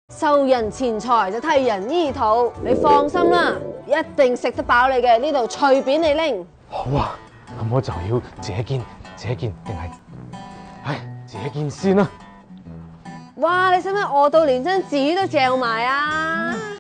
受人錢財就替人醫肚，你放心啦，一定食得飽你嘅，呢度隨便你拎。 好啊，咁我就要這件定係，這件先啦。 哇！你使唔使餓到連張紙都嚼埋啊？